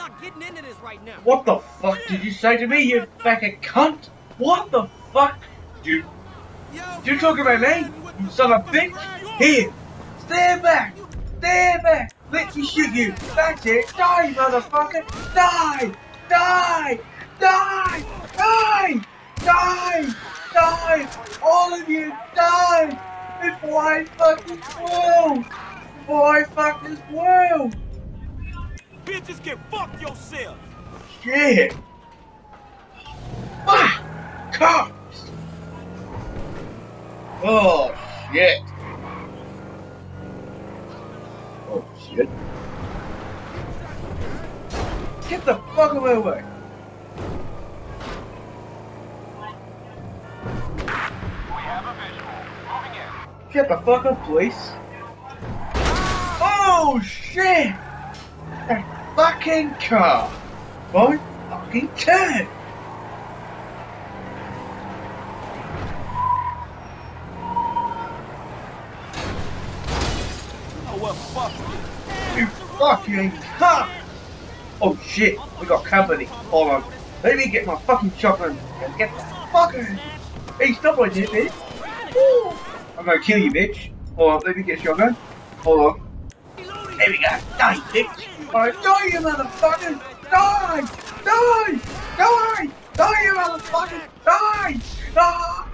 not getting into this right now. What the fuck did you say to me, you fucking cunt? What the fuck? You talking about me? You son of a bitch? Here, stand back! Stand back! Let me shoot you! That's it! Die, motherfucker! Die! Die! Die! Die! Die! Die! All of you, die! Before I fuck this world! Before I fuck this world! Bitches can fuck yourself! Shit! Fuck! Cops! Oh, shit! Oh, shit. Get the fuck out of my way! We have a visual. Moving in. Get the fuck up, police! Oh, shit! That fucking car! My fucking turn! Oh, well, fuck you. You fucking cunt! Oh shit, we got company. Hold on. Let me get my fucking shotgun and get the fuck out of here. Hey, stop right there, bitch. Woo. I'm gonna kill you, bitch. Hold on, let me get a shotgun. Hold on. There we go. Die, bitch. Alright, die, you motherfucker. Die! Die! Die! Die, you motherfucker. Die! Die!